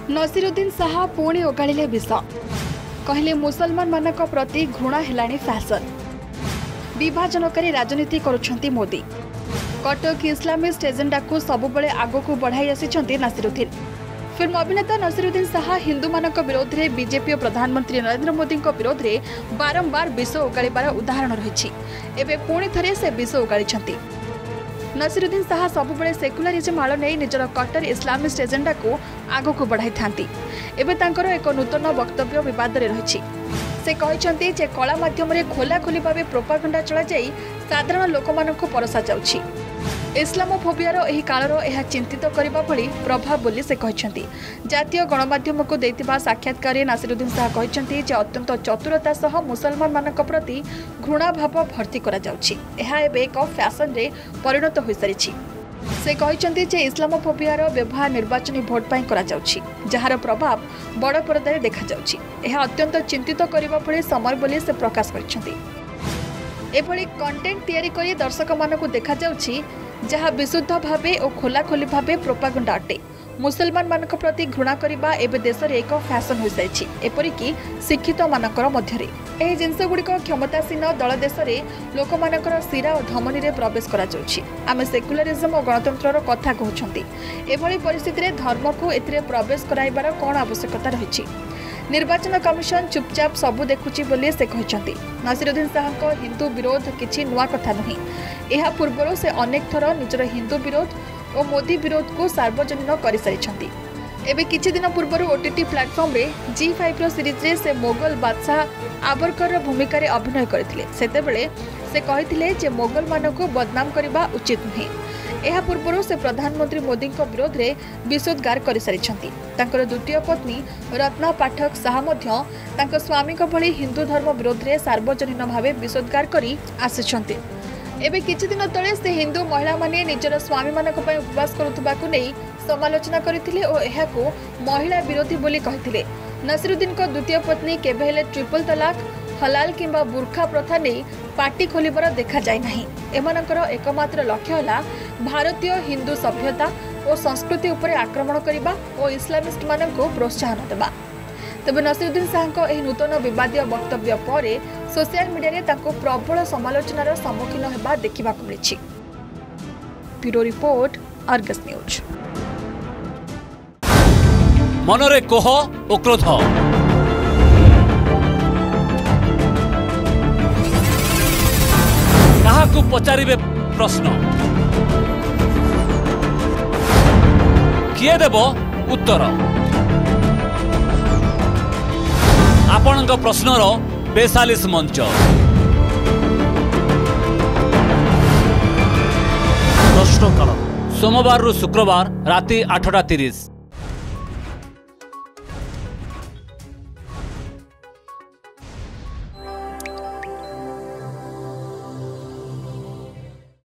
नसीरुद्दीन शाह पुणी ओगाड़े विष कहले मुसलमान मानक प्रति घृणा हेलाणी फैशन विभाजनकारी राजनीति करुछंती मोदी कटक इस्लामिस्ट एजेंडा को सबुबले आगक बढ़ाई आसी नसीरुद्दीन। फिल्म अभिनेता नसीरुद्दीन शाह हिंदू मानक विरोध में बीजेपी और प्रधानमंत्री नरेंद्र मोदी विरोध में बारंबार विष ओगाड़बार उदाहरण रही। एवं पुणी थे से विष ओगाड़ी। नसीरुद्दीन शाह सबुबले सेक्युलरिज्म आड़ नहीं निजर कट्टर इस्लामिस्ट एजेंडा को आगक बढ़ाई था। एवं एक नूतन वक्तव्य बद रही। से कहते जे कला माध्यम खोलाखोली भाव प्रोपागेंडा चला जाई साधारण लोक मानक परसा जाउछि। इस्लामोफोबियार एही कालर यह चिंतित करबा भली प्रभाव बोली से कहते। जातीय गणमाध्यम को देतिबा साक्षात्कार नसीरुद्दीन शाह कहते जे अत्यंत चतुरता सह मुसलमान मानक प्रति घृणा भाव भर्ती करा जाउछि। एहा एबे एक फैशन रे परिणत होई सारिछि। से कहते जे इस्लामोफोबियार व्यवहार निर्वाचन भोट पाई करा जाउछि जहार प्रभाव बड़ पर्दारे देखा जाउछि। एहा अत्यंत चिंतित करबा भली समय बोली से प्रकाश करछन्ती। एभली कंटेंट तैयारी करी दर्शक मानक देखा जाउछि जहाँ विशुद्ध भावे और खोलाखोली भावे प्रोपागेंडा अटे। मुसलमान मानक प्रति घृणा करबा एबे देश रे एक फैशन हो साइछि। एपरिकी शिक्षित मानकर मध्यरे एही जिनस गुड़िक क्षमतासीन दल देश रे लोक मानकर सिरा और धमनी रे प्रवेश करा जाउछि। आमे सेक्युलरिज्म और गणतंत्र रो कथा कहउछंती। एभली परिस्थिति रे धर्म को एथिरे प्रवेश कराइबार कोन आवश्यकता रहिछि। निर्वाचन कमिशन चुपचाप सबू देखुची बोली से कहते। नसीरुद्दीन शाह को हिंदू विरोध किसी नुआ कथा नुहे। यह पूर्व से अनेक थर निजर हिंदू विरोध और मोदी विरोध को सार्वजनिक कर सारी। एवं किछि दिन पूर्व ओटीटी प्लाटफर्म रे G5 सीरीज रे से मोगल बादशाह आबरकर भूमिका रे अभिनय करथिले। सेतेबेले से कहिथिले जे मोगल मानक को बदनाम करबा उचित नुहे। यह पूर्व से प्रधानमंत्री मोदी विरोध में विषोद्गार कर सारी। द्वितीय पत्नी रत्ना पाठक शाह स्वामी भली हिंदू धर्म विरोध में सार्वजनिक भाव विषोद्गार कर आसी। एवं किछि दिन तले से हिंदू महिला माने निजर स्वामी मानक पय उपवास करुथबा को नहीं समालोचना करथिले और एहा को महिला विरोधी बोली कहिथिले। नसीरुद्दीन को द्वितीय पत्नी केबे हेले ट्रिपल तलाक हलाल किंबा बुर्खा प्रथा नहीं पार्टी खोलिबार देखा जाए नहीं। एमानकर एकमात्र लक्ष्य होला भारतीय हिंदू सभ्यता और संस्कृति उपरे आक्रमण करबा और इस्लामिस्ट मानक को प्रोत्साहन देबा। तबे नसीरुद्दीन शाह को एही नूतन विवादीय वक्तव्य परे सोशल मीडिया रे ताको प्रबल समालोचनार सम्मुखीन हेबा देखिबा को मिलिछि। Bureau report Argus news. मनरे कोह ओ क्रोध काहाकू पचारिबे प्रश्न किए देब उत्तर आपणक प्रश्नर बेसालिस मंच प्रश्नकाल सोमवार रु शुक्रवार राति 8:30।